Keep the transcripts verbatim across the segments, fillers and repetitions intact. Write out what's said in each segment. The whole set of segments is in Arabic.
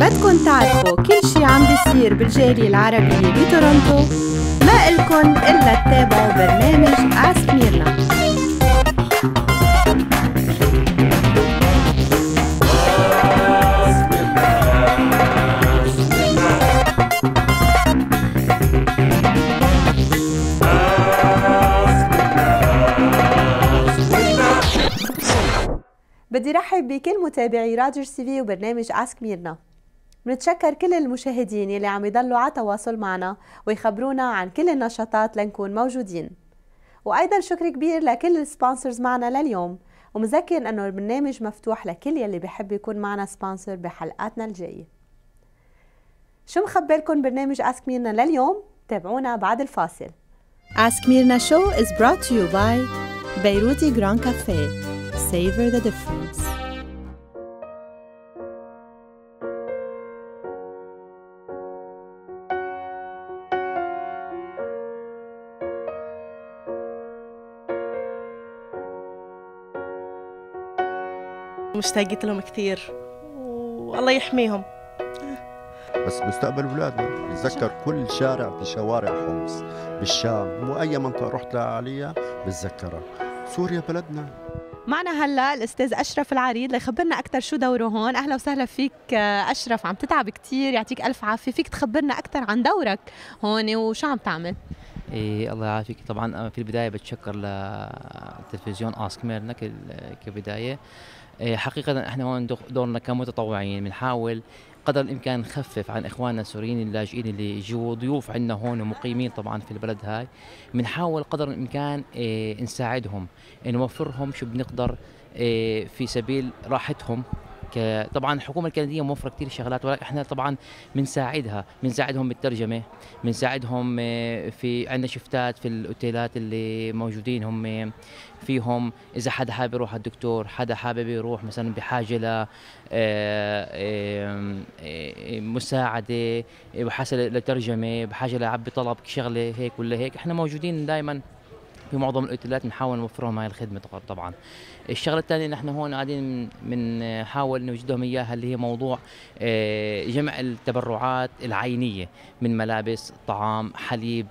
بدكن تعرفوا كل شي عم بيصير بالجالية العربية بتورونتو؟ ما إلكن إلا تتابعوا برنامج آسك ميرنا. بدي رحب بكل متابعي راديو سي في وبرنامج آسك ميرنا. بنتشكر كل المشاهدين يلي عم يضلوا على تواصل معنا ويخبرونا عن كل النشاطات لنكون موجودين. وأيضا شكر كبير لكل السبونسرز معنا لليوم، ومذكر أنه البرنامج مفتوح لكل يلي بيحب يكون معنا سبونسر بحلقاتنا الجاية. شو مخبر لكم برنامج آسك ميرنا لليوم؟ تابعونا بعد الفاصل. آسك ميرنا show is brought to you by بيروتي Grand Cafe. Savor the difference. مشتاقة لهم كثير والله يحميهم. بس مستقبل اولادنا بتذكر كل شارع بشوارع حمص بالشام واي منطقه رحت لها عليها بتذكرها. سوريا بلدنا. معنا هلا الاستاذ اشرف العريض ليخبرنا اكثر شو دوره هون. اهلا وسهلا فيك اشرف، عم تتعب كثير، يعطيك الف عافيه. فيك تخبرنا اكثر عن دورك هون وشو عم تعمل؟ إيه الله يعافيك. طبعا في البدايه بتشكر لتلفزيون آسك ميرنا كبدايه. إيه حقيقه احنا هون دورنا كمتطوعين بنحاول قدر الامكان نخفف عن اخواننا السوريين اللاجئين اللي يجوا ضيوف عندنا هون ومقيمين طبعا في البلد هاي. بنحاول قدر الامكان إيه نساعدهم، نوفرهم شو بنقدر إيه في سبيل راحتهم. طبعا الحكومه الكنديه موفره كثير شغلات، ولكن احنا طبعا بنساعدها، بنساعدهم بالترجمه، بنساعدهم في عندنا شفتات في الاوتيلات اللي موجودين هم فيهم. اذا حدا حابب يروح على الدكتور، حدا حابب يروح مثلا بحاجه ل مساعده، بحاجه لترجمه، بحاجه لعبي طلب شغله هيك ولا هيك، احنا موجودين دائما في معظم الاوتيلات نحاول نوفرهم هاي الخدمه. طبعا الشغله الثانيه نحن هون قاعدين بنحاول نوجدهم اياها اللي هي موضوع جمع التبرعات العينيه من ملابس، طعام، حليب،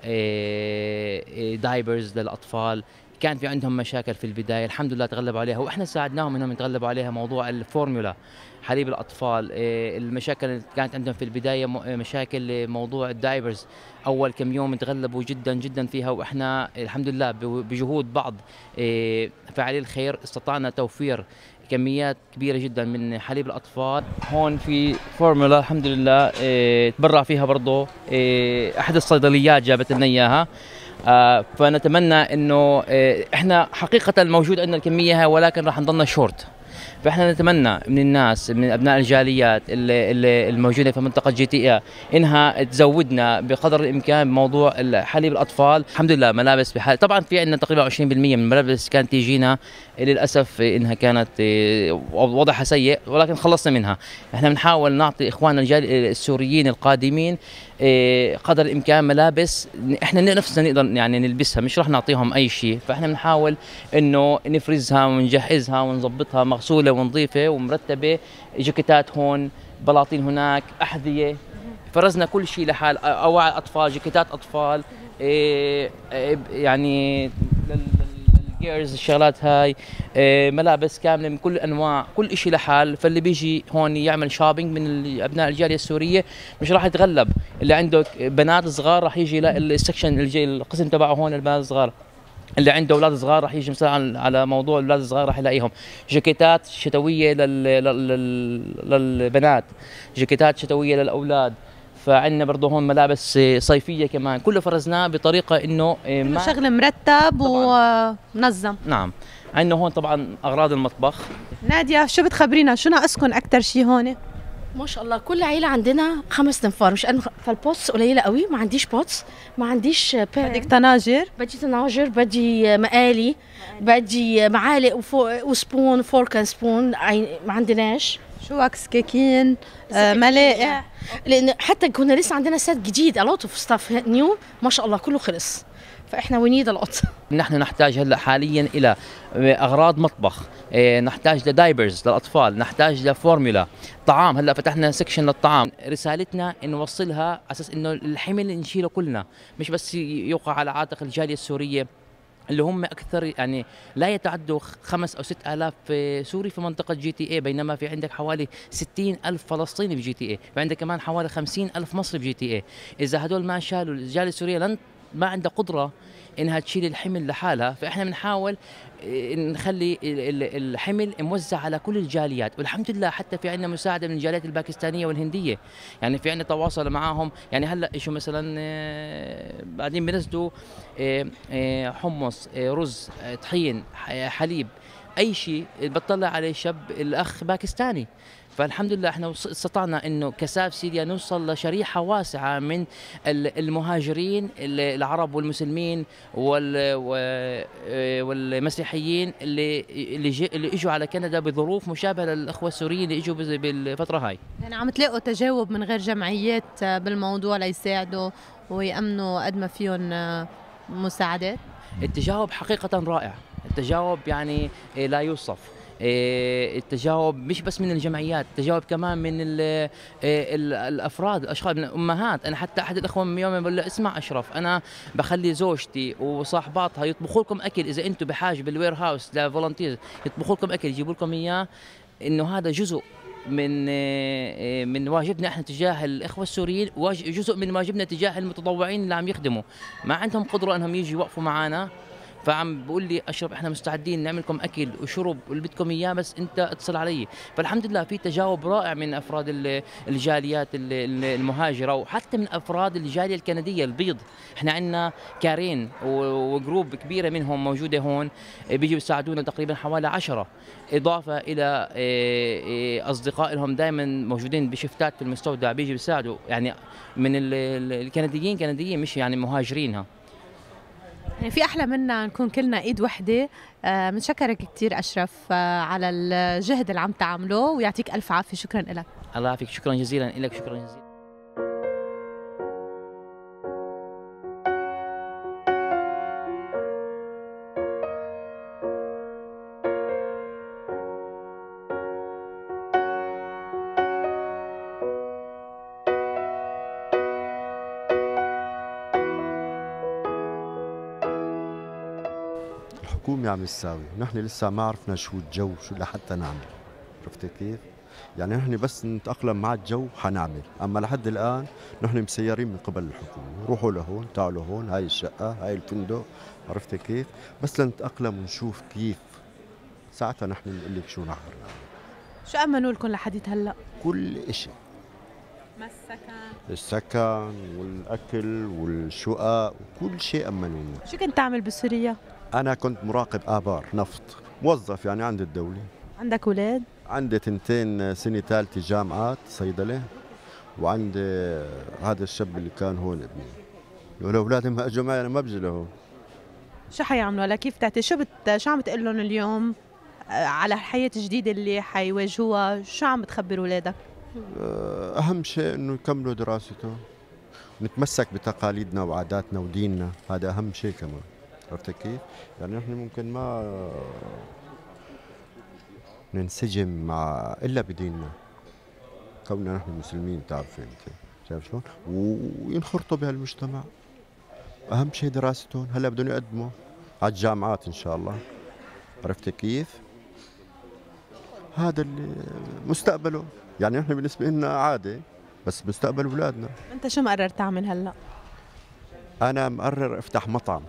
دايبرز للاطفال. كان في عندهم مشاكل في البدايه، الحمد لله تغلبوا عليها واحنا ساعدناهم انهم يتغلبوا عليها. موضوع الفورمولا حليب الاطفال، المشاكل اللي كانت عندهم في البدايه مشاكل موضوع الدايبرز، اول كم يوم تغلبوا جدا جدا فيها، واحنا الحمد لله بجهود بعض فاعلي الخير استطعنا توفير كميات كبيره جدا من حليب الاطفال. هون في فورمولا الحمد لله تبرع فيها برضه احد الصيدليات جابت لنا اياها. آه فنتمنى انه آه احنا حقيقه موجود عندنا الكميه هاي، ولكن راح نضلنا شورت. فاحنا نتمنى من الناس، من ابناء الجاليات اللي, اللي الموجوده في منطقه جي تي اي انها تزودنا بقدر الامكان بموضوع حليب الاطفال. الحمد لله ملابس بحال، طبعا في عندنا تقريبا عشرين بالمئة من الملابس كانت تيجينا للاسف انها كانت وضعها سيء، ولكن خلصنا منها. احنا بنحاول نعطي اخواننا السوريين القادمين قدر الامكان ملابس احنا نفسنا نقدر يعني نلبسها، مش راح نعطيهم اي شيء. فاحنا بنحاول انه نفرزها ونجهزها ونظبطها مغسوله ونظيفه ومرتبه. جاكيتات هون، بلاطين هناك، احذيه، فرزنا كل شيء لحال، اواعي اطفال، جاكيتات اطفال، يعني الجيرز الشغلات هاي، ملابس كامله من كل انواع، كل شيء لحال. فاللي بيجي هون يعمل شوبينج من ابناء الجاليه السوريه مش راح يتغلب. اللي عنده بنات صغار راح يجي السكشن الجي القسم تبعه هون البنات الصغار، اللي عنده اولاد صغار راح يجي مثلا على موضوع الاولاد الصغار راح يلاقيهم. جاكيتات شتويه لل... لل... للبنات، جاكيتات شتويه للاولاد. فعندنا برضه هون ملابس صيفيه كمان، كله فرزناه بطريقه انه ما شغل مرتب ومنظم. نعم. عندنا هون طبعا اغراض المطبخ. ناديه شو بتخبرينا، شو ناقصكم اكثر شيء هون؟ ما شاء الله كل عيله عندنا خمس تنفار، مش انا فالبوتس قليله قوي، ما عنديش بوتس، ما عنديش بدك طناجر، بدي طناجر، بدي مقالي، بدي معالق وسبون، فورك اند سبون ما عندناش. شوك، سكاكين، آه ملاقع، لان حتى كنا لسه عندنا سات جديد، الوت اوف ستاف نيو ما شاء الله كله خلص. فاحنا وي نيد القط. نحن نحتاج هلا حاليا الى اغراض مطبخ، إيه، نحتاج لدايبرز للاطفال، نحتاج لفورمولا طعام. هلا فتحنا سكشن للطعام. رسالتنا ان نوصلها على اساس انه الحمل نشيله كلنا، مش بس يوقع على عاتق الجاليه السوريه اللي هم اكثر، يعني لا يتعدوا خمس او ست آلاف سوري في منطقه جي تي اي، بينما في عندك حوالي ستين ألف فلسطيني في جي تي اي، في عندك كمان حوالي خمسين ألف مصري في جي تي اي. اذا هدول ما شالوا الجاليه السوريه لن ما عندها قدره انها تشيل الحمل لحالها، فاحنا بنحاول نخلي الحمل موزع على كل الجاليات، والحمد لله حتى في عندنا مساعده من الجاليات الباكستانيه والهنديه، يعني في عندنا تواصل معاهم. يعني هلا اجوا مثلا بعدين بنزلوا حمص، رز، طحين، حليب، اي شيء بتطلع عليه شاب الاخ باكستاني. فالحمد لله احنا استطعنا انه كساف سوريا نوصل لشريحه واسعه من المهاجرين العرب والمسلمين والمسيحيين اللي اللي اللي اجوا على كندا بظروف مشابهه للاخوه السوريين اللي اجوا بالفتره هاي. يعني عم تلاقوا تجاوب من غير جمعيات بالموضوع ليساعدوا ويأمنوا قد ما فيهم مساعدات؟ التجاوب حقيقه رائع، التجاوب يعني لا يوصف. التجاوب مش بس من الجمعيات، التجاوب كمان من ال ال الافراد، الاشخاص، من الامهات. انا حتى احد الاخوه من يوم بقول له اسمع اشرف، انا بخلي زوجتي وصاحباتها يطبخوا لكم اكل، اذا انتم بحاجه بالوير هاوس لفولنتير يطبخوا لكم اكل يجيبوا لكم اياه، انه هذا جزء من من واجبنا احنا تجاه الاخوه السوريين، جزء من واجبنا تجاه المتطوعين اللي عم يخدموا، ما عندهم قدره انهم يجوا يوقفوا معنا. فعم بقول لي اشرف احنا مستعدين نعمل لكم اكل وشرب واللي بدكم اياه، بس انت اتصل علي. فالحمد لله في تجاوب رائع من افراد الجاليات المهاجره، وحتى من افراد الجاليه الكنديه البيض. احنا عندنا كارين وجروب كبيره منهم موجوده هون، بيجوا يساعدونا تقريبا حوالي عشرة، اضافه الى اصدقاء لهم دائما موجودين بشفتات في المستودع بيجوا يساعدوا، يعني من الكنديين كنديين مش يعني مهاجرينها. يعني في أحلى منا نكون كلنا إيد وحدة. بنشكرك آه كثير أشرف آه على الجهد اللي عم تعمله، ويعطيك ألف عافية. شكرا لك. الله يعافيك، شكرا جزيلا لك، شكرا جزيلا. الحكومة عم تساوي، نحن لسه ما عرفنا شو الجو، شو لحتى نعمل. عرفتي كيف؟ يعني نحن بس نتأقلم مع الجو حنعمل، أما لحد الآن نحن مسيرين من قبل الحكومة، روحوا لهون، تعالوا هون، هاي الشقة، هاي الفندق، عرفتي كيف؟ بس لنتأقلم ونشوف كيف، ساعتها نحن نقول لك شو نحن نعمل. شو أمنوا لكم لحديت هلا؟ كل شيء. ما السكن؟ السكن والأكل والشقق وكل شيء أمنونا. شو كنت تعمل بسوريا؟ أنا كنت مراقب آبار نفط، موظف يعني عند الدولة. عندك أولاد؟ عندي تنتين سنة ثالثة جامعات صيدلة، وعندي هذا الشاب اللي كان هون ابني. لو أولادي ما أجوا معي أنا ما بجي لهون. شو حيعملوا هلا؟ كيف تعطي؟ شو بت شو عم تقول لهم اليوم على الحياة الجديدة اللي حيواجهوها؟ شو عم بتخبر أولادك؟ أهم شيء إنه يكملوا دراستهم، نتمسك بتقاليدنا وعاداتنا وديننا، هذا أهم شيء كمان. عرفت كيف؟ يعني نحن ممكن ما ننسجم مع الا بديننا، كوننا نحن مسلمين، تعرفي انت شايف شلون؟ وينخرطوا بهالمجتمع. اهم شيء دراستهم، هلا بدهم يقدموا على الجامعات ان شاء الله. عرفت كيف؟ هذا اللي مستقبله، يعني نحن بالنسبه لنا عادي، بس مستقبل اولادنا. انت شو مقرر تعمل هلا؟ انا مقرر افتح مطعم.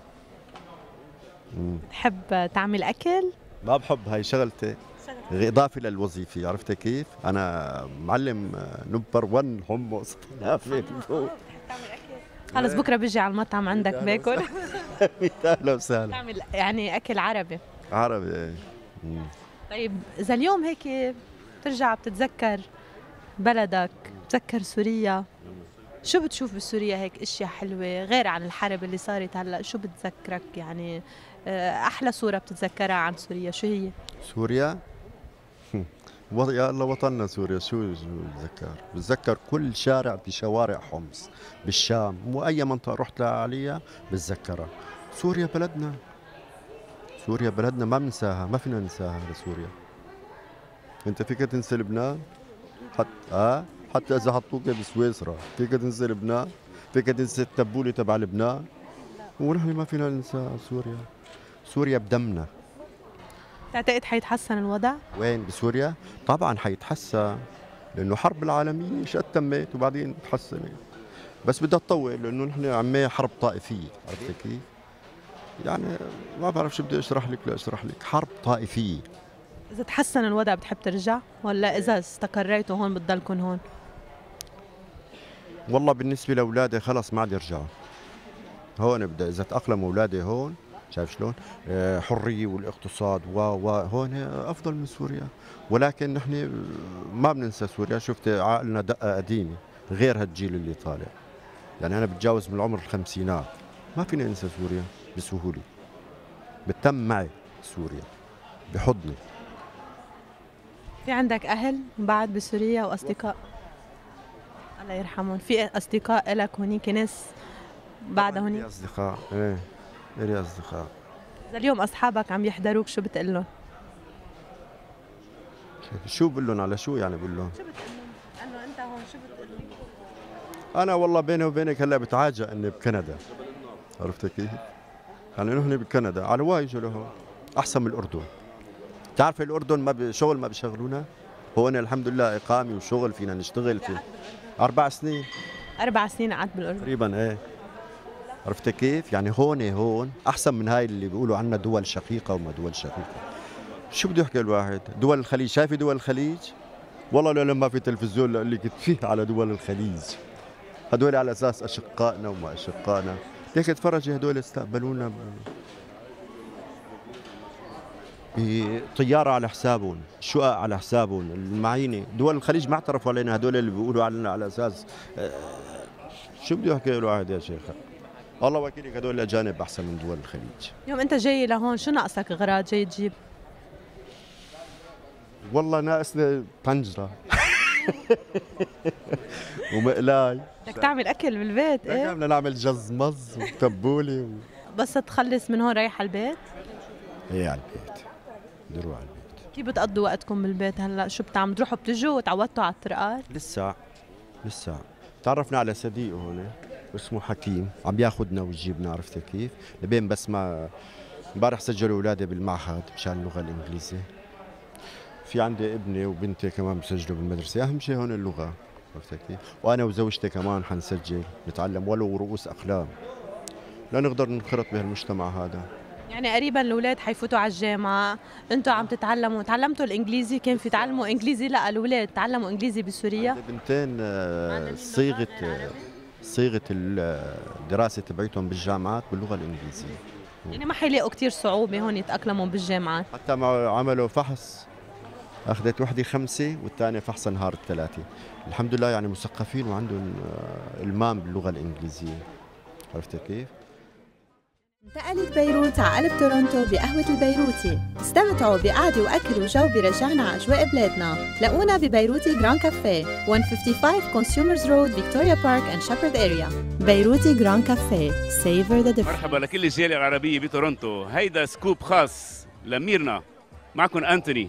بتحب تعمل اكل؟ ما بحب، هاي شغلتي إضافة للوظيفة. عرفت كيف؟ أنا معلم نمبر واحد حمص فلافل. خلص بكرة بيجي على المطعم عندك باكل. أهلا وسهلا. تعمل يعني أكل عربي. عربي إيه. طيب إذا اليوم هيك بترجع بتتذكر بلدك، بتتذكر سوريا، شو بتشوف بسوريا هيك اشياء حلوة غير عن الحرب اللي صارت هلا؟ شو بتذكرك يعني أحلى صورة بتتذكرها عن سوريا شو هي؟ سوريا؟ يا الله وطننا سوريا، شو شو بتذكر؟ بتذكر كل شارع بشوارع حمص بالشام، واي منطقه رحت لها عليها بتذكرها. سوريا بلدنا، سوريا بلدنا ما بننساها، ما فينا ننساها لسوريا. انت فيك تنسى لبنان؟ حتى اه حتى اذا حطوك بسويسرا فيك تنسى لبنان؟ فيك تنسى التبوله تبع لبنان؟ ونحن ما فينا ننسى سوريا. سوريا بدمنا. تعتقد حيتحسن الوضع؟ وين بسوريا؟ طبعا حيتحسن، لانه حرب العالميه شقد تمت وبعدين تحسنت، بس بدها تطول لانه نحن عماية حرب طائفيه، عرفت كيف؟ يعني ما بعرف شو بدي اشرح لك لاشرح لك، حرب طائفيه. إذا تحسن الوضع بتحب ترجع ولا إذا استقريتوا هون بتضلكم هون؟ والله بالنسبة لأولادي خلص ما عاد يرجعوا. هون بدأ إذا تأقلموا أولادي هون، شايف شلون؟ آه، حرية والاقتصاد و و هون أفضل من سوريا، ولكن نحن ما بننسى سوريا. شفت عقلنا دقة قديمة غير هالجيل اللي طالع. يعني أنا بتجاوز من العمر الخمسينات، ما فيني أنسى سوريا بسهولة. بتم معي سوريا بحضني. في عندك أهل بعد بسوريا وأصدقاء؟ الله يرحمهم. في أصدقاء لك هونيك ناس بعد هونيك؟ لي أصدقاء، إيه لي أصدقاء. إذا اليوم أصحابك عم يحضروك شو بتقول لهم؟ شو بقول لهم على شو يعني بقول لهم؟ شو بتقول لهم؟ إنه أنت هون شو بتقول لهم؟ أنا والله بيني وبينك هلا بتعاجى إني بكندا، عرفت كيف؟ يعني نحن بكندا على وايجوا لهون أحسن من الأردن. بتعرف الأردن ما بشغل ما بيشغلونا، هون الحمد لله إقامة وشغل فينا نشتغل فيه. أربع سنين. أربع سنين قعدت بالأردن تقريبا إيه. عرفت كيف؟ يعني هون هون أحسن من هاي اللي بيقولوا عنا دول شقيقة وما دول شقيقة. شو بده يحكي الواحد؟ دول الخليج، شايفي دول الخليج؟ والله لو ما في تلفزيون اللي كنت فيه على دول الخليج. هدول على أساس أشقائنا وما أشقائنا. ليك تفرجي هدول استقبلونا بطيارة على حسابهم، شقق على حسابهم، المعينة. دول الخليج ما اعترفوا علينا، هدول اللي بيقولوا علينا على أساس آه شو بده يحكي الواحد يا شيخ؟ الله وكيلك هدول الأجانب أحسن من دول الخليج. يوم أنت جاي لهون شو ناقصك أغراض جاي تجيب؟ والله ناقصني طنجرة ومقلاي. بدك تعمل أكل بالبيت إيه؟ بدنا نعمل جزمز وتبولة و... بس تخلص من هون رايح على البيت؟ ايه على البيت، بدي اروح على البيت. كيف بتقضوا وقتكم بالبيت هلا؟ شو بتعملوا؟ بتروحوا بتجوا وتعودتوا على الطرقات؟ لسه لسه تعرفنا على صديق هون اسمه حكيم، عم ياخذنا ويجيبنا، عرفت كيف؟ لبين بس ما امبارح سجلوا اولادي بالمعهد مشان اللغه الانجليزيه. في عندي ابني وبنتي كمان بسجلوا بالمدرسه، اهم شيء هون اللغه، عرفت كيف؟ وانا وزوجتي كمان حنسجل نتعلم ولو رؤوس اقلام لنقدر ننخرط بهالمجتمع هذا. يعني قريبا الاولاد حيفوتوا على الجامعه، انتم عم تتعلموا، تعلمتوا الانجليزي؟ كان في تعلموا انجليزي؟ لا الاولاد تعلموا انجليزي بسوريا؟ عندي بنتين صيغه صيغه الدراسه تبعتهم بالجامعات باللغه الانجليزيه. يعني ما حيلاقوا كثير صعوبه هون يتاقلموا بالجامعات؟ حتى ما عملوا فحص، اخذت وحده خمسه والثانيه فحص نهار الثلاثه. الحمد لله يعني مثقفين وعندهم المام باللغه الانجليزيه، عرفت كيف؟ انتقلت بيروت على قلب تورونتو بقهوة البيروتي. استمتعوا بقعدة وأكل وجو برجعنا على أجواء بلادنا. لاقونا ببيروتي جران كافيه مئة وخمسة وخمسين كونسيومرز رود فيكتوريا بارك اند شيبرد اريا. بيروتي جران كافيه سيفر ذا ديفرنس. مرحبا لكل الجالية العربية بتورونتو، هيدا سكوب خاص لميرنا. معكم أنتوني.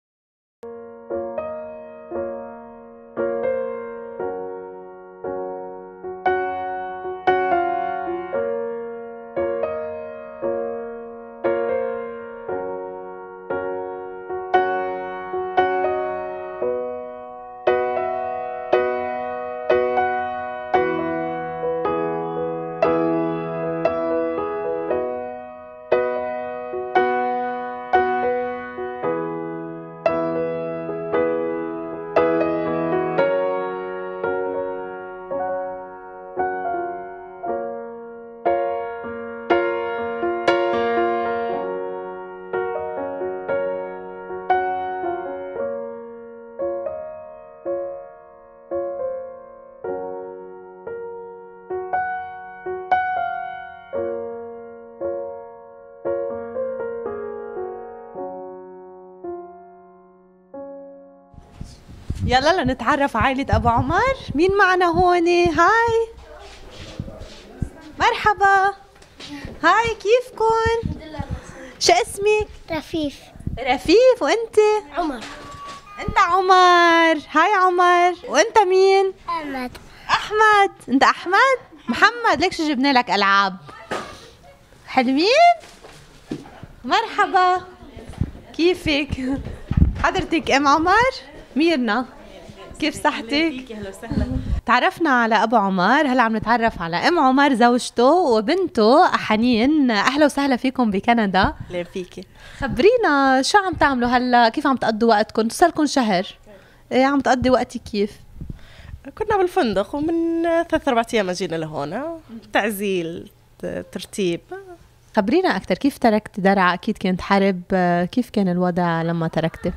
يلا لنتعرف على عائلة أبو عمر. مين معنا هون؟ هاي مرحبا. هاي كيفكن؟ شو اسمك؟ رفيف. رفيف. وانت؟ عمر. انت عمر. هاي عمر. وانت مين؟ أحمد. احمد. انت احمد؟ محمد. ليك شو جبنا لك العاب حلوين. مرحبا، كيفك؟ حضرتك ام عمر؟ ميرنا، كيف صحتك؟ اهلا وسهلا. تعرفنا على ابو عمر، هلا عم نتعرف على ام عمر زوجته وبنته حنين. اهلا وسهلا فيكم بكندا. اهلا فيكي. خبرينا شو عم تعملوا هلا، كيف عم تقضوا وقتكم؟ صار لكم شهر، ايه عم تقضي وقتي كيف؟ كنا بالفندق ومن ثلاث اربع ايام اجينا لهون، تعزيل ترتيب. خبرينا اكثر، كيف تركت درعا؟ اكيد كنت حرب، كيف كان الوضع لما تركتي؟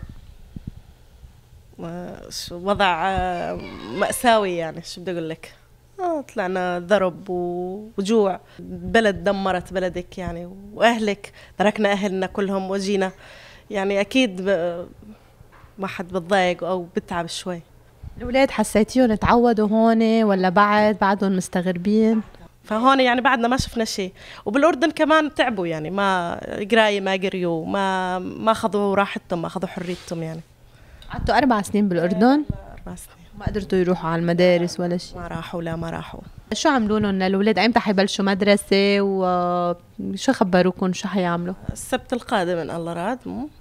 شو وضع مأساوي يعني، شو بدي اقول لك. آه طلعنا ضرب وجوع، بلد دمرت بلدك يعني، واهلك تركنا اهلنا كلهم وجينا يعني، اكيد ما حد بتضايق او بتعب شوي. الاولاد حسيتيهم تعودوا هون ولا بعد بعدهم مستغربين؟ فهون يعني بعدنا ما شفنا شيء، وبالاردن كمان تعبوا يعني، ما قرايه ما قريوا، ما ما اخذوا راحتهم، ما اخذوا حريتهم يعني. قعدتوا اربع سنين بالاردن؟ اربع سنين ما قدرتوا يروحوا على المدارس ولا شيء؟ ما راحوا، لا ما راحوا. شو عملوا لهم الاولاد؟ ايمتى حيبلشوا مدرسه وشو خبروكم شو حيعملوا؟ السبت القادم ان الله راد،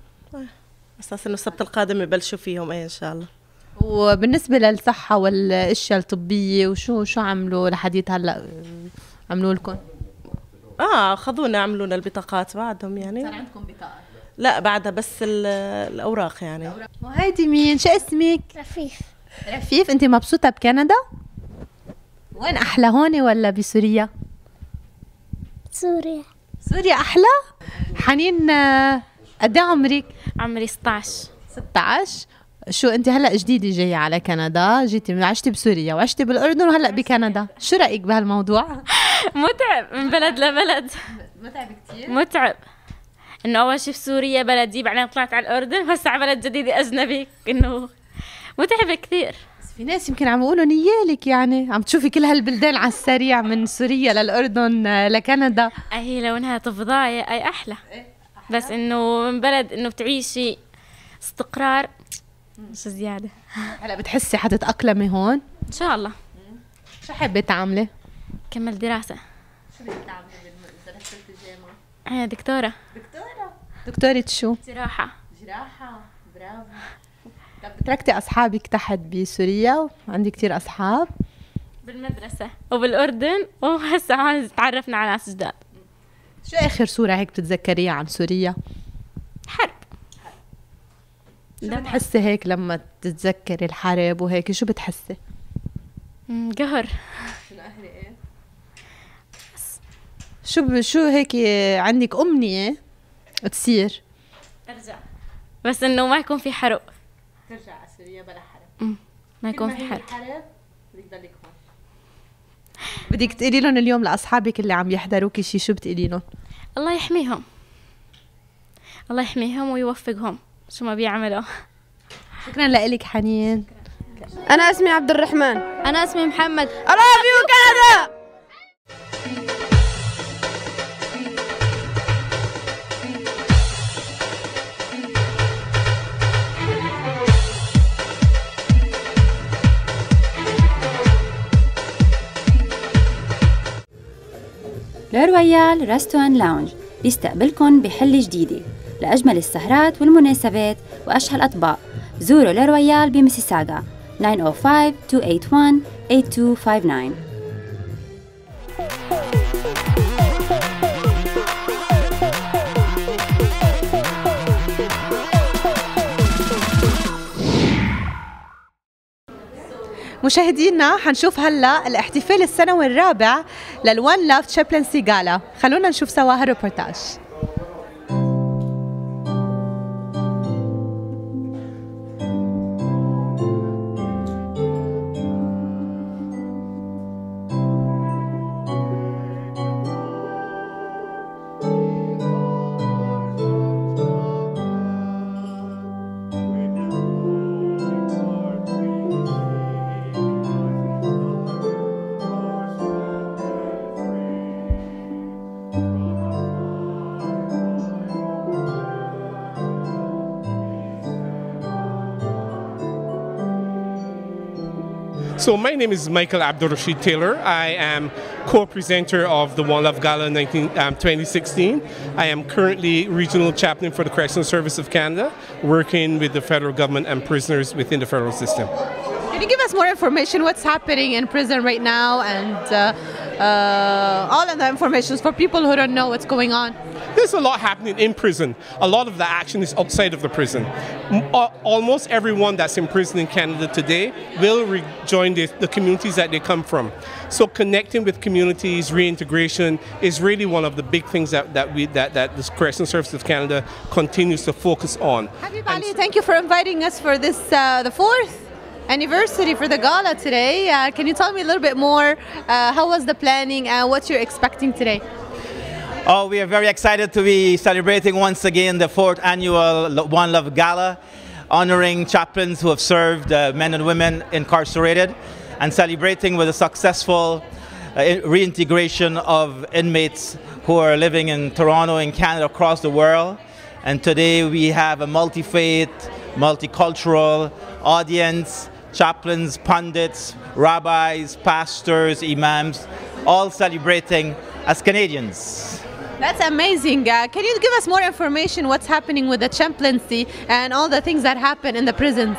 اساس انه السبت القادم يبلشوا فيهم ايه ان شاء الله. وبالنسبه للصحه والاشياء الطبيه وشو شو عملوا لحديت هلا عملوا لكم؟ اه خذونا عملوا لنا البطاقات بعدهم يعني. صار عندكم بطاقه؟ لا بعدها بس الاوراق يعني. وهيدي مين؟ شو اسمك؟ رفيف. رفيف. انت مبسوطه بكندا؟ وين احلى، هون ولا بسوريا؟ سوريا. سوريا احلى؟ حنين قد ايه عمرك؟ عمري ستة عشر. ستة عشر. شو انت هلا جديده جايه على كندا، جيتي عشتي بسوريا وعشتي بالاردن وهلا بكندا، شو رايك بهالموضوع؟ متعب من بلد لبلد. متعب كثير. متعب انه اول شيء في سوريا بلدي، بعدين طلعت على الاردن، هسه على بلد جديد اجنبي، انه متعب كثير. بس في ناس يمكن عم يقولوا نيالك يعني، عم تشوفي كل هالبلدان على السريع من سوريا للاردن لكندا. هي لو انها تفضاية اي احلى، بس انه من بلد انه بتعيشي استقرار شو زيادة. هلا بتحسي حتتأقلمي هون؟ ان شاء الله. شو حابة تعملي؟ كمل دراسة. شو بدك تعملي بدراسة الجامعة؟ انا دكتورة. دكتورة. دكتورة شو؟ جراحة. جراحة. برافو. طب بتركتي أصحابك تحت بسوريا؟ عندي كتير أصحاب بالمدرسة وبالأردن، وهسه هون تعرفنا على ناس جداد. شو آخر صورة هيك بتتذكريها عن سوريا؟ حرب. شو بتحسي هيك لما تتذكري الحرب وهيك، شو بتحسي؟ قهر. شو ب... شو هيك عندك أمنية تصير؟ ارجع، بس انه ما يكون في حرب. ترجع على سوريا بلا حرب. ما يكون في حرب. حرب بدك تضلك هون. بدك تقولي لهم اليوم لاصحابك اللي عم يحضروكي شي، شو بتقولي لهم؟ الله يحميهم، الله يحميهم ويوفقهم شو ما بيعملوا. شكرا لك حنين. انا اسمي عبد الرحمن. انا اسمي محمد. I love you كندا. لو رويال ريستوران لاونج بيستقبلكن بحلة جديدة لأجمل السهرات والمناسبات وأشهى الأطباق. زوروا لو رويال بميسيساغا ناين أو فايف تو إيت وان إيت تو فايف ناين. مشاهدينا حنشوف هلا الاحتفال السنوي الرابع للوان لاف تشابلنسي غالا، خلونا نشوف سوا هالروبورتاج. So my name is Michael Abdurrashid Taylor. I am co-presenter of the One Love Gala twenty sixteen. I am currently regional chaplain for the Correctional Service of Canada, working with the federal government and prisoners within the federal system. Can you give us more information what's happening in prison right now, and uh, uh, all of the information for people who don't know what's going on? There's a lot happening in prison. A lot of the action is outside of the prison. Almost everyone that's in prison in Canada today will rejoin the, the communities that they come from. So connecting with communities, reintegration is really one of the big things that, that, we, that, that the Correctional Service of Canada continues to focus on. Habib Ali, thank you for inviting us for this, uh, the fourth anniversary for the gala today. Uh, can you tell me a little bit more? Uh, how was the planning and what you're expecting today? Oh, we are very excited to be celebrating once again the fourth annual One Love Gala, honoring chaplains who have served uh, men and women incarcerated, and celebrating with a successful uh, reintegration of inmates who are living in Toronto and Canada, across the world. And today we have a multi-faith, multicultural audience, chaplains, pundits, rabbis, pastors, imams, all celebrating as Canadians. That's amazing. Uh, can you give us more information what's happening with the chaplaincy and all the things that happen in the prisons?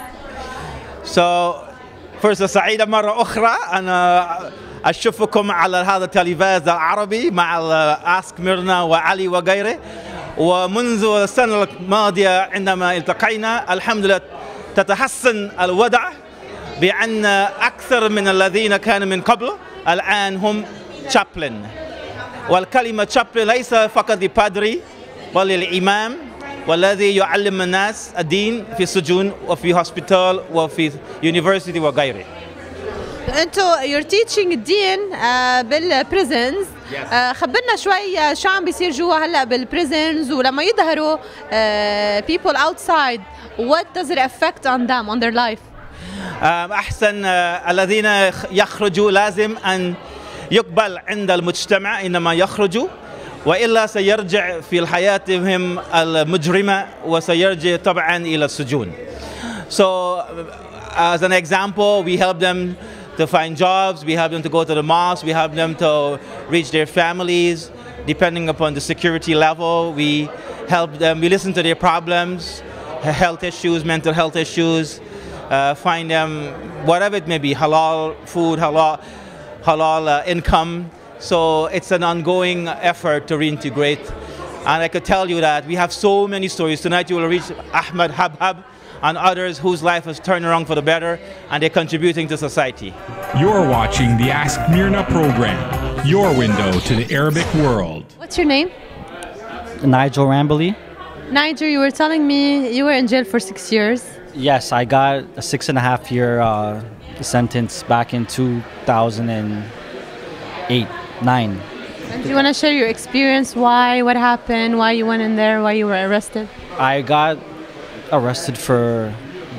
So, فرصة سعيدة مرة أخرى أنا أشوفكم على هذا التلفاز العربي مع آسك ميرنا وعلي وغيره. ومنذ السنة الماضية عندما التقينا الحمد لله تتحسن الوضع، بأن أكثر من الذين كانوا من قبل الآن هم chaplain. والكلمة chaplain ليس فقط لبادري بل للإمام والذي يعلم الناس الدين في السجون وفي hospital وفي university وغيره. انتو you're teaching الدين uh, بالبريزنز. uh, خبرنا شوي شو عم بيصير جوا هلا بالبريزنز، ولما يظهروا uh, people outside what does it affect on them on their life? أحسن الذين يخرجوا لازم أن يقبل عند المجتمع إنما يخرجوا، وإلا سيرجع في حياتهم المجرمة وسيرجع طبعا إلى السجون. So as an example, we help them to find jobs, we help them to go to the mosque, we help them to reach their families depending upon the security level. We help them, we listen to their problems, health issues, mental health issues, uh, find them whatever it may be, halal food, halal halal uh, income. So it's an ongoing effort to reintegrate. And I could tell you that we have so many stories. Tonight you will reach Ahmed Habhab and others whose life has turned around for the better, and they're contributing to society. You're watching the Ask Myrna program, your window to the Arabic world. What's your name? Nigel Rambley. Nigel, you were telling me you were in jail for six years. Yes, I got a six and a half year uh, sentence back in two thousand eight, nine. And do you want to share your experience? Why? What happened? Why you went in there? Why you were arrested? I got arrested for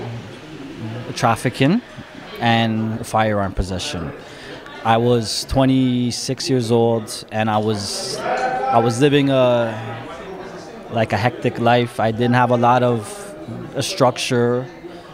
trafficking and firearm possession. I was twenty-six years old, and I was I was living a like a hectic life. I didn't have a lot of a structure,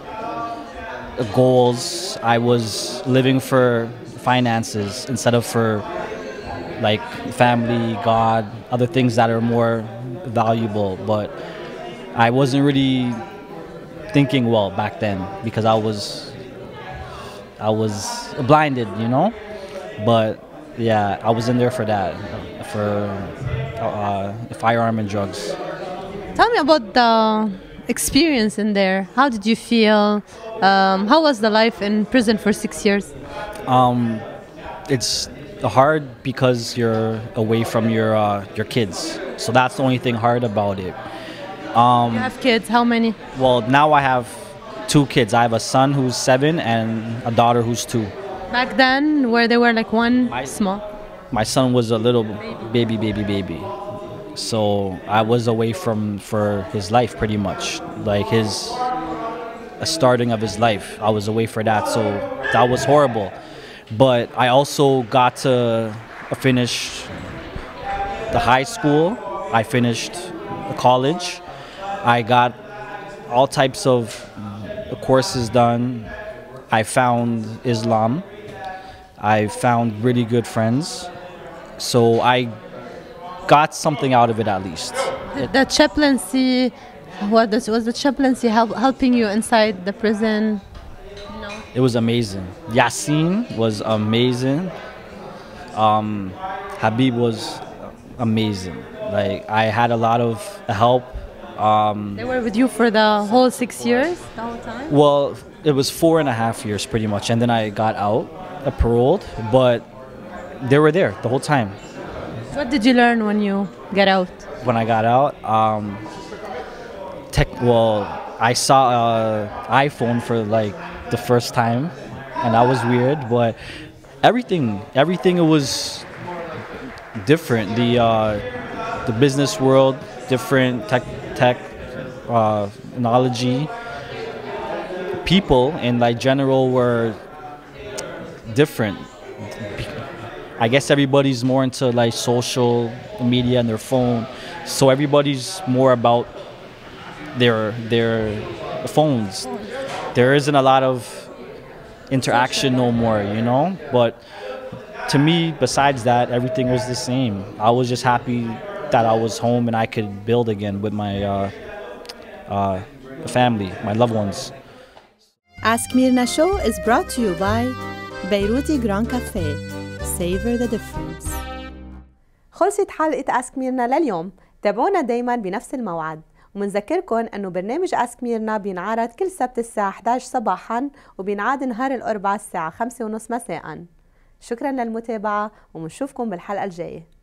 goals. I was living for finances instead of for like family, God, other things that are more valuable. But I wasn't really thinking well back then because I was I was blinded, you know. But yeah, I was in there for that, for uh, firearm and drugs. Tell me about the experience in there. How did you feel? Um, how was the life in prison for six years? Um, it's hard because you're away from your uh, your kids. So that's the only thing hard about it. Um, you have kids? How many? Well, now I have two kids. I have a son who's seven and a daughter who's two. Back then, where they were like one my, small? My son was a little baby, baby, baby. So I was away from for his life pretty much. Like his a starting of his life. I was away for that. So that was horrible. But I also got to finish the high school. I finished college. I got all types of courses done, I found Islam. I found really good friends. So I got something out of it at least. The, the chaplaincy, what was, was the chaplaincy help, helping you inside the prison? No. It was amazing. Yasin was amazing. Um, Habib was amazing. Like, I had a lot of help. Um, they were with you for the whole six years, the whole time? Well, it was four and a half years pretty much, and then I got out, uh, paroled, but they were there the whole time. What did you learn when you got out? When I got out, um, tech, well, I saw an iPhone for like the first time, and that was weird, but everything, everything it was different. The, uh, the business world, different tech, tech uh, knowledge. People in like general were different. I guess everybody's more into like social media and their phone, so everybody's more about their their phones. There isn't a lot of interaction no more, you know. But to me, besides that, everything was the same. I was just happy that I was home and I could build again with my uh, uh, family, my loved ones. Ask Mirna Show is brought to you by Beiruti Grand Cafe. Savor the difference. خلصت حلقة أسك ميرنا لليوم. تابعونا دايما بنفس الموعد، ومنذكركم أنه برنامج أسك ميرنا بينعرض كل سبت الساعة إحدى عشر صباحا، وبينعاد نهار الأربعاء الساعة خمسة ونص مساء. شكرا للمتابعة، ومنشوفكم بالحلقة الجاية.